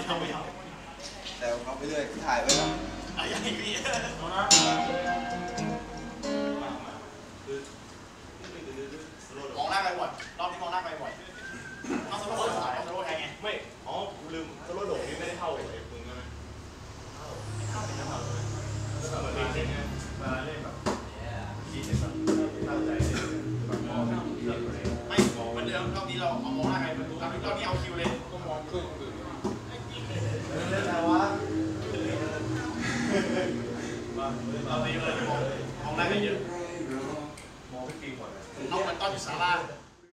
เอาแต่เขาไปเรื่อยถ่ายไว้ก่อนอะไรอย่างนี้มองหน้าไปบ่อยรอบนี้มองหน้าไปบ่อยเอาสโลว์สายสโลว์แทงไงไม่อ๋อลืมสโลว์โดดนี่ไม่ได้เท่าไอ้มึงใช่ไหมเข้าเป็นเท่าเลยแล้วแบบเล่นไงเวลาเล่นแบบคิดแบบตั้งใจแบบมองไม่เหมือนเดิมรอบนี้เราเอามองหน้าไปรอบนี้เอาคิวเลยก็มองขึ้นเล่นอะไรวะเราตีเลยมองหน้าไปเยอะมองไม่จริงหมดเลยเอาเหมือนตอนอยู่ศาลา